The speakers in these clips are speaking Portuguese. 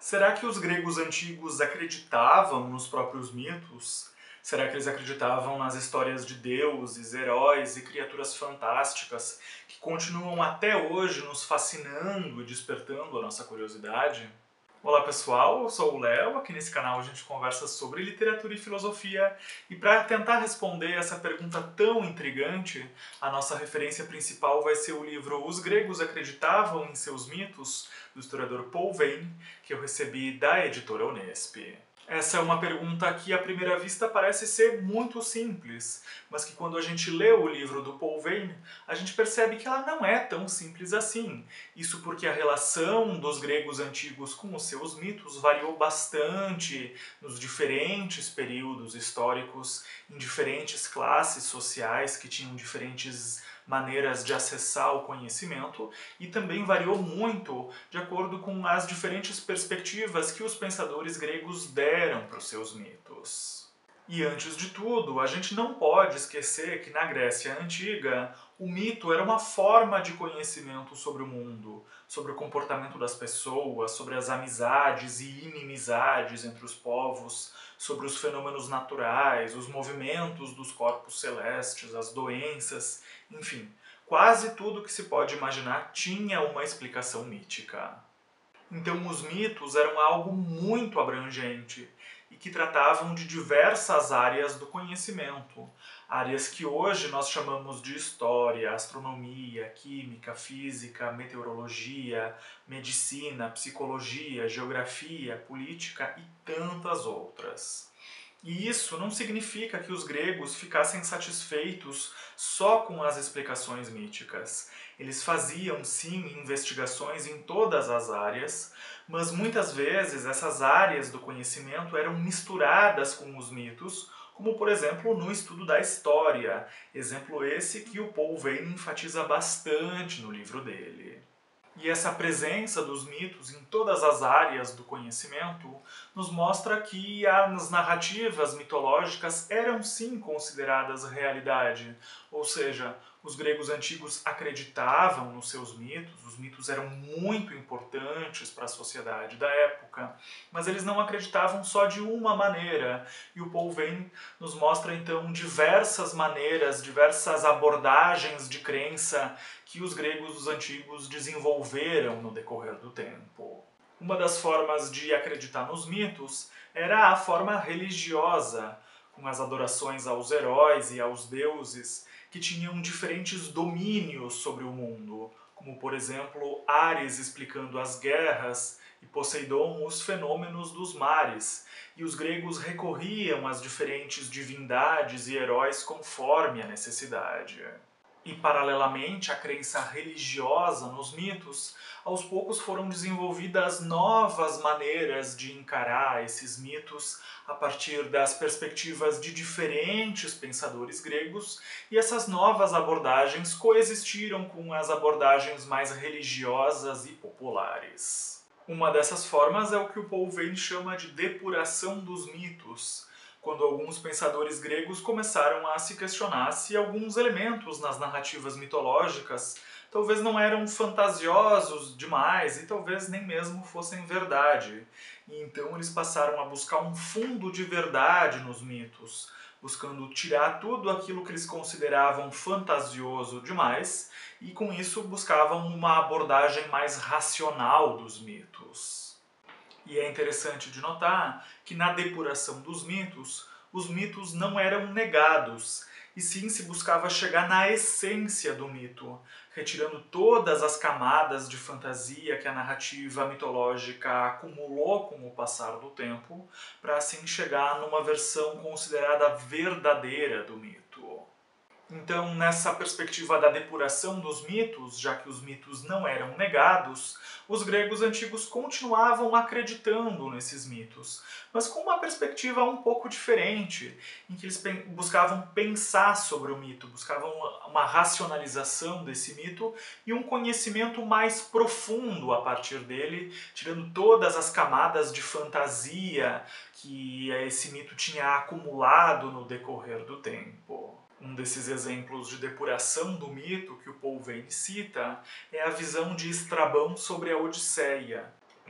Será que os gregos antigos acreditavam nos próprios mitos? Será que eles acreditavam nas histórias de deuses, heróis e criaturas fantásticas que continuam até hoje nos fascinando e despertando a nossa curiosidade? Olá pessoal, eu sou o Léo, aqui nesse canal a gente conversa sobre literatura e filosofia e para tentar responder essa pergunta tão intrigante, a nossa referência principal vai ser o livro Os Gregos Acreditavam em Seus Mitos, do historiador Paul Veyne, que eu recebi da editora Unesp. Essa é uma pergunta que à primeira vista parece ser muito simples, mas que quando a gente lê o livro do Paul Veyne, a gente percebe que ela não é tão simples assim. Isso porque a relação dos gregos antigos com os seus mitos variou bastante nos diferentes períodos históricos, em diferentes classes sociais que tinham diferentes maneiras de acessar o conhecimento e também variou muito de acordo com as diferentes perspectivas que os pensadores gregos deram para os seus mitos. E antes de tudo, a gente não pode esquecer que na Grécia Antiga o mito era uma forma de conhecimento sobre o mundo, sobre o comportamento das pessoas, sobre as amizades e inimizades entre os povos, sobre os fenômenos naturais, os movimentos dos corpos celestes, as doenças, enfim, quase tudo que se pode imaginar tinha uma explicação mítica. Então os mitos eram algo muito abrangente e que tratavam de diversas áreas do conhecimento, áreas que hoje nós chamamos de história, astronomia, química, física, meteorologia, medicina, psicologia, geografia, política e tantas outras. E isso não significa que os gregos ficassem satisfeitos só com as explicações míticas. Eles faziam, sim, investigações em todas as áreas, mas muitas vezes essas áreas do conhecimento eram misturadas com os mitos, como por exemplo no estudo da história, exemplo esse que o Paul Veyne enfatiza bastante no livro dele. E essa presença dos mitos em todas as áreas do conhecimento nos mostra que as narrativas mitológicas eram sim consideradas realidade, ou seja, os gregos antigos acreditavam nos seus mitos, os mitos eram muito importantes para a sociedade da época, mas eles não acreditavam só de uma maneira, e o Paul Veyne nos mostra então diversas maneiras, diversas abordagens de crença que os gregos antigos desenvolveram no decorrer do tempo. Uma das formas de acreditar nos mitos era a forma religiosa, com as adorações aos heróis e aos deuses, que tinham diferentes domínios sobre o mundo, como por exemplo Ares explicando as guerras e Poseidon os fenômenos dos mares, e os gregos recorriam às diferentes divindades e heróis conforme a necessidade. E, paralelamente à crença religiosa nos mitos, aos poucos foram desenvolvidas novas maneiras de encarar esses mitos a partir das perspectivas de diferentes pensadores gregos, e essas novas abordagens coexistiram com as abordagens mais religiosas e populares. Uma dessas formas é o que o Paul Veyne chama de depuração dos mitos, quando alguns pensadores gregos começaram a se questionar se alguns elementos nas narrativas mitológicas talvez não eram fantasiosos demais e talvez nem mesmo fossem verdade. E então eles passaram a buscar um fundo de verdade nos mitos, buscando tirar tudo aquilo que eles consideravam fantasioso demais e com isso buscavam uma abordagem mais racional dos mitos. E é interessante de notar que na depuração dos mitos, os mitos não eram negados, e sim se buscava chegar na essência do mito, retirando todas as camadas de fantasia que a narrativa mitológica acumulou com o passar do tempo, para assim chegar numa versão considerada verdadeira do mito. Então, nessa perspectiva da depuração dos mitos, já que os mitos não eram negados, os gregos antigos continuavam acreditando nesses mitos, mas com uma perspectiva um pouco diferente, em que eles buscavam pensar sobre o mito, buscavam uma racionalização desse mito e um conhecimento mais profundo a partir dele, tirando todas as camadas de fantasia que esse mito tinha acumulado no decorrer do tempo. Um desses exemplos de depuração do mito que o Paul Veyne cita é a visão de Estrabão sobre a Odisseia.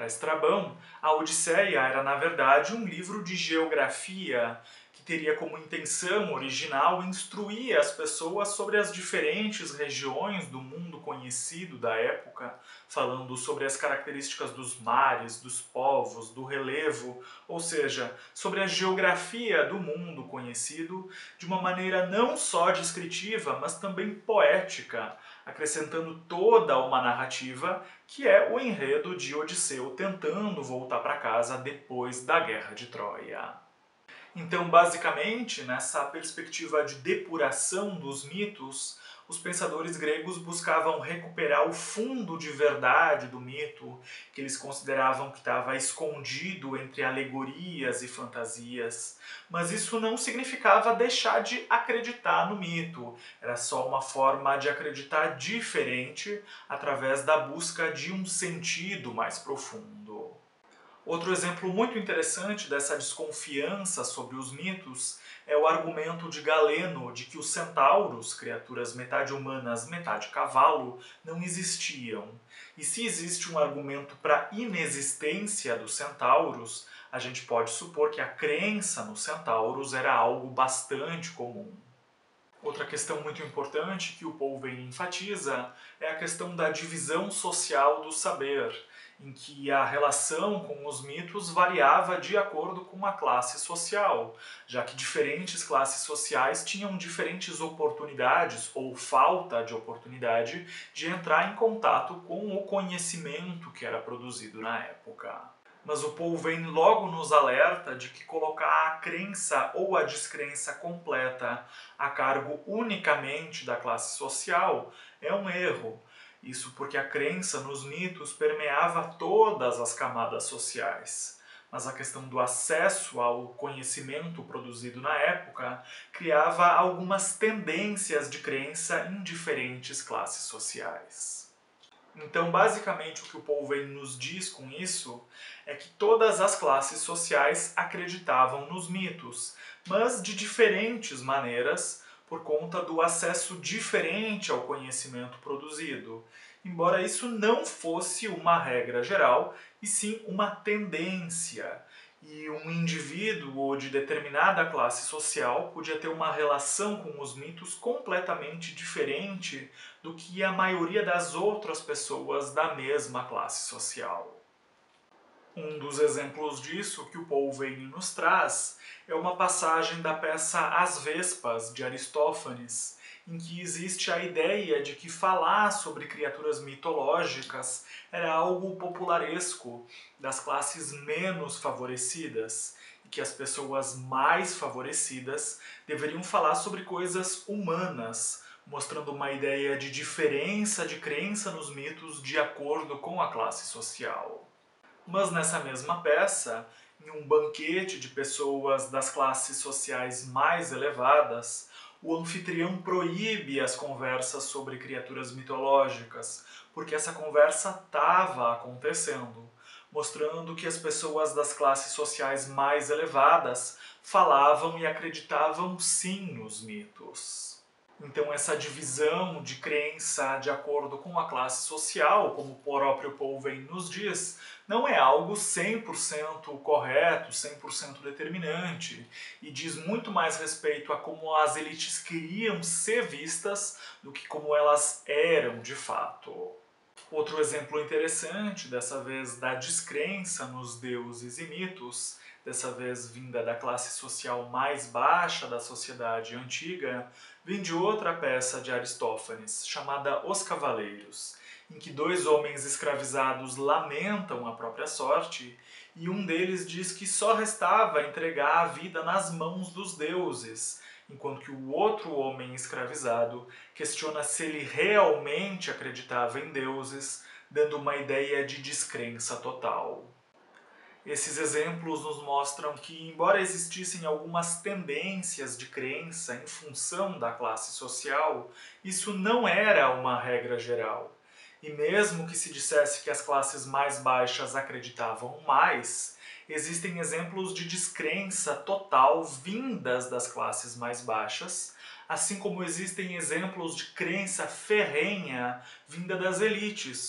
Para Estrabão, a Odisseia era, na verdade, um livro de geografia que teria como intenção original instruir as pessoas sobre as diferentes regiões do mundo conhecido da época, falando sobre as características dos mares, dos povos, do relevo, ou seja, sobre a geografia do mundo conhecido de uma maneira não só descritiva, mas também poética, acrescentando toda uma narrativa que é o enredo de Odisseu tentando voltar para casa depois da Guerra de Troia. Então, basicamente, nessa perspectiva de depuração dos mitos, os pensadores gregos buscavam recuperar o fundo de verdade do mito, que eles consideravam que estava escondido entre alegorias e fantasias. Mas isso não significava deixar de acreditar no mito, era só uma forma de acreditar diferente através da busca de um sentido mais profundo. Outro exemplo muito interessante dessa desconfiança sobre os mitos é o argumento de Galeno de que os centauros, criaturas metade humanas, metade cavalo, não existiam. E se existe um argumento para a inexistência dos centauros, a gente pode supor que a crença nos centauros era algo bastante comum. Outra questão muito importante que o Pulvey enfatiza é a questão da divisão social do saber, em que a relação com os mitos variava de acordo com a classe social, já que diferentes classes sociais tinham diferentes oportunidades ou falta de oportunidade de entrar em contato com o conhecimento que era produzido na época. Mas o Pulvey logo nos alerta de que colocar a crença ou a descrença completa a cargo unicamente da classe social é um erro. Isso porque a crença nos mitos permeava todas as camadas sociais. Mas a questão do acesso ao conhecimento produzido na época criava algumas tendências de crença em diferentes classes sociais. Então, basicamente, o que o Pulvey nos diz com isso é que todas as classes sociais acreditavam nos mitos, mas de diferentes maneiras, por conta do acesso diferente ao conhecimento produzido, embora isso não fosse uma regra geral, e sim uma tendência. E um indivíduo de determinada classe social podia ter uma relação com os mitos completamente diferente do que a maioria das outras pessoas da mesma classe social. Um dos exemplos disso que o Pulvey nos traz é uma passagem da peça As Vespas, de Aristófanes, em que existe a ideia de que falar sobre criaturas mitológicas era algo popularesco das classes menos favorecidas, e que as pessoas mais favorecidas deveriam falar sobre coisas humanas, mostrando uma ideia de diferença de crença nos mitos de acordo com a classe social. Mas nessa mesma peça, em um banquete de pessoas das classes sociais mais elevadas, o anfitrião proíbe as conversas sobre criaturas mitológicas, porque essa conversa estava acontecendo, mostrando que as pessoas das classes sociais mais elevadas falavam e acreditavam sim nos mitos. Então essa divisão de crença de acordo com a classe social, como o próprio Pulvey nos diz, não é algo 100% correto, 100% determinante, e diz muito mais respeito a como as elites queriam ser vistas do que como elas eram de fato. Outro exemplo interessante, dessa vez da descrença nos deuses e mitos, dessa vez vinda da classe social mais baixa da sociedade antiga, vem de outra peça de Aristófanes, chamada Os Cavaleiros, em que dois homens escravizados lamentam a própria sorte e um deles diz que só restava entregar a vida nas mãos dos deuses, enquanto que o outro homem escravizado questiona se ele realmente acreditava em deuses, dando uma ideia de descrença total. Esses exemplos nos mostram que, embora existissem algumas tendências de crença em função da classe social, isso não era uma regra geral. E mesmo que se dissesse que as classes mais baixas acreditavam mais, existem exemplos de descrença total vindas das classes mais baixas, assim como existem exemplos de crença ferrenha vinda das elites,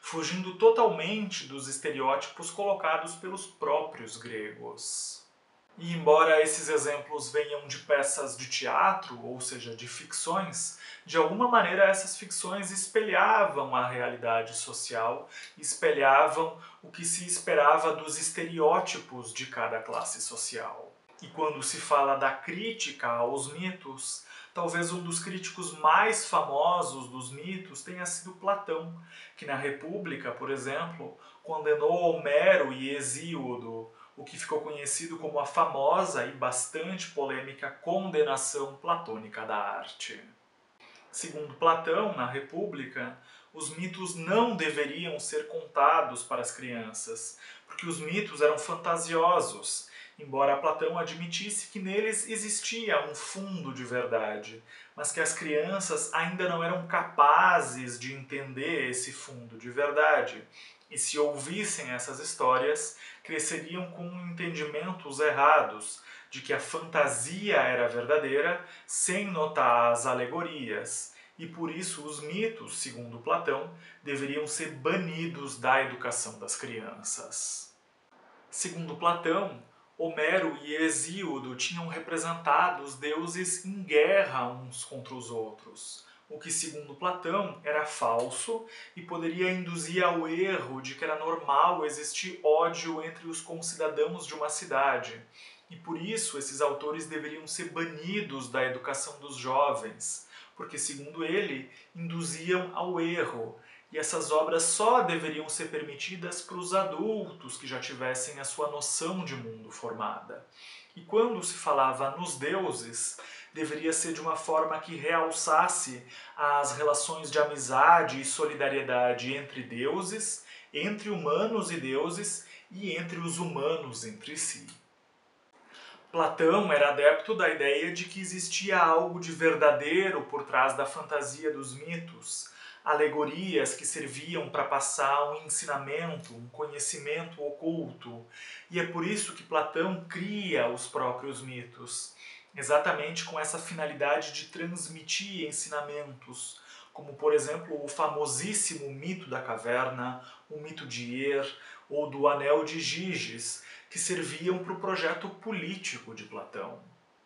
fugindo totalmente dos estereótipos colocados pelos próprios gregos. E embora esses exemplos venham de peças de teatro, ou seja, de ficções, de alguma maneira essas ficções espelhavam a realidade social, espelhavam o que se esperava dos estereótipos de cada classe social. E quando se fala da crítica aos mitos, talvez um dos críticos mais famosos dos mitos tenha sido Platão, que na República, por exemplo, condenou Homero e Hesíodo, o que ficou conhecido como a famosa e bastante polêmica condenação platônica da arte. Segundo Platão, na República, os mitos não deveriam ser contados para as crianças, porque os mitos eram fantasiosos, embora Platão admitisse que neles existia um fundo de verdade, mas que as crianças ainda não eram capazes de entender esse fundo de verdade. E se ouvissem essas histórias, cresceriam com entendimentos errados de que a fantasia era verdadeira, sem notar as alegorias. E por isso os mitos, segundo Platão, deveriam ser banidos da educação das crianças. Segundo Platão, Homero e Hesíodo tinham representado os deuses em guerra uns contra os outros, o que, segundo Platão, era falso e poderia induzir ao erro de que era normal existir ódio entre os concidadãos de uma cidade. E por isso esses autores deveriam ser banidos da educação dos jovens, porque, segundo ele, induziam ao erro. E essas obras só deveriam ser permitidas para os adultos que já tivessem a sua noção de mundo formada. E quando se falava nos deuses, deveria ser de uma forma que realçasse as relações de amizade e solidariedade entre deuses, entre humanos e deuses e entre os humanos entre si. Platão era adepto da ideia de que existia algo de verdadeiro por trás da fantasia dos mitos, alegorias que serviam para passar um ensinamento, um conhecimento oculto. E é por isso que Platão cria os próprios mitos, exatamente com essa finalidade de transmitir ensinamentos, como, por exemplo, o famosíssimo mito da caverna, o mito de Er ou do Anel de Giges, que serviam para o projeto político de Platão.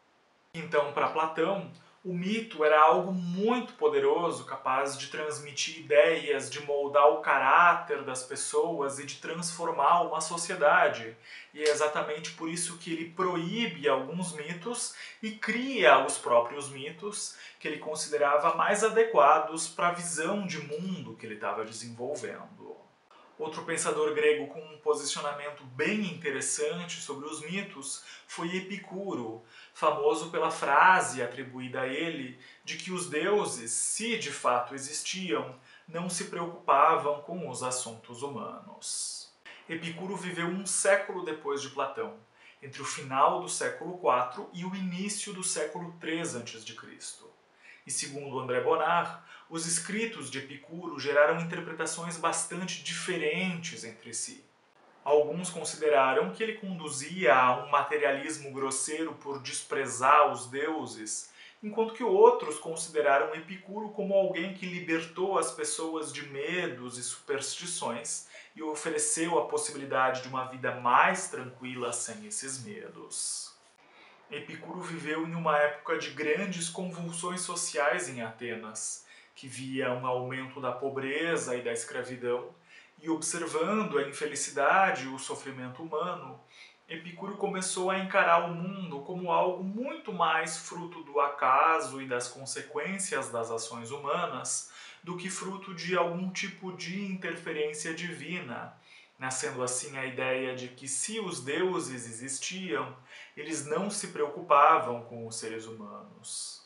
Então, para Platão, o mito era algo muito poderoso, capaz de transmitir ideias, de moldar o caráter das pessoas e de transformar uma sociedade. E é exatamente por isso que ele proíbe alguns mitos e cria os próprios mitos que ele considerava mais adequados para a visão de mundo que ele estava desenvolvendo. Outro pensador grego com um posicionamento bem interessante sobre os mitos foi Epicuro, famoso pela frase atribuída a ele de que os deuses, se de fato existiam, não se preocupavam com os assuntos humanos. Epicuro viveu um século depois de Platão, entre o final do século IV e o início do século III a.C. E segundo André Bonar, os escritos de Epicuro geraram interpretações bastante diferentes entre si. Alguns consideraram que ele conduzia a um materialismo grosseiro por desprezar os deuses, enquanto que outros consideraram Epicuro como alguém que libertou as pessoas de medos e superstições e ofereceu a possibilidade de uma vida mais tranquila sem esses medos. Epicuro viveu em uma época de grandes convulsões sociais em Atenas, que via um aumento da pobreza e da escravidão, e observando a infelicidade e o sofrimento humano, Epicuro começou a encarar o mundo como algo muito mais fruto do acaso e das consequências das ações humanas do que fruto de algum tipo de interferência divina, nascendo assim a ideia de que se os deuses existiam, eles não se preocupavam com os seres humanos.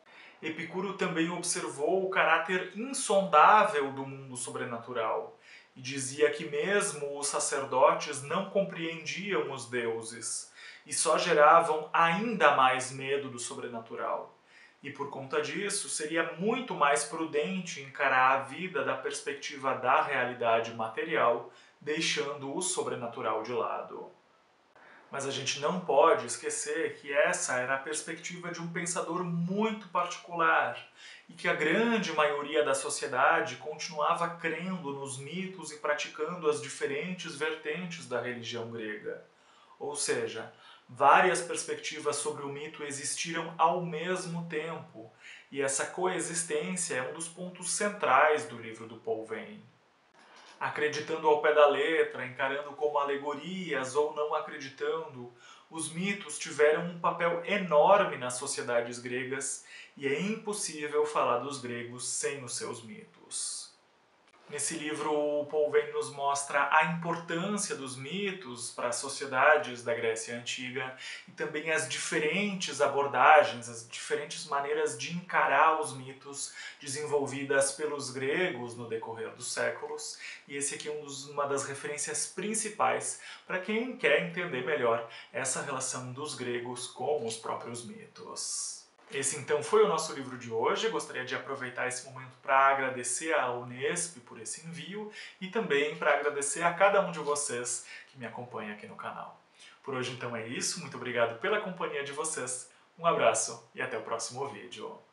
Epicuro também observou o caráter insondável do mundo sobrenatural e dizia que mesmo os sacerdotes não compreendiam os deuses e só geravam ainda mais medo do sobrenatural. E por conta disso, seria muito mais prudente encarar a vida da perspectiva da realidade material, deixando o sobrenatural de lado. Mas a gente não pode esquecer que essa era a perspectiva de um pensador muito particular e que a grande maioria da sociedade continuava crendo nos mitos e praticando as diferentes vertentes da religião grega. Ou seja, várias perspectivas sobre o mito existiram ao mesmo tempo, e essa coexistência é um dos pontos centrais do livro do Paul Veyne. Acreditando ao pé da letra, encarando como alegorias ou não acreditando, os mitos tiveram um papel enorme nas sociedades gregas e é impossível falar dos gregos sem os seus mitos. Nesse livro, o Paul Veyne nos mostra a importância dos mitos para as sociedades da Grécia Antiga e também as diferentes abordagens, as diferentes maneiras de encarar os mitos desenvolvidas pelos gregos no decorrer dos séculos. E esse aqui é uma das referências principais para quem quer entender melhor essa relação dos gregos com os próprios mitos. Esse então foi o nosso livro de hoje. Eu gostaria de aproveitar esse momento para agradecer à Unesp por esse envio e também para agradecer a cada um de vocês que me acompanha aqui no canal. Por hoje então é isso, muito obrigado pela companhia de vocês, um abraço e até o próximo vídeo.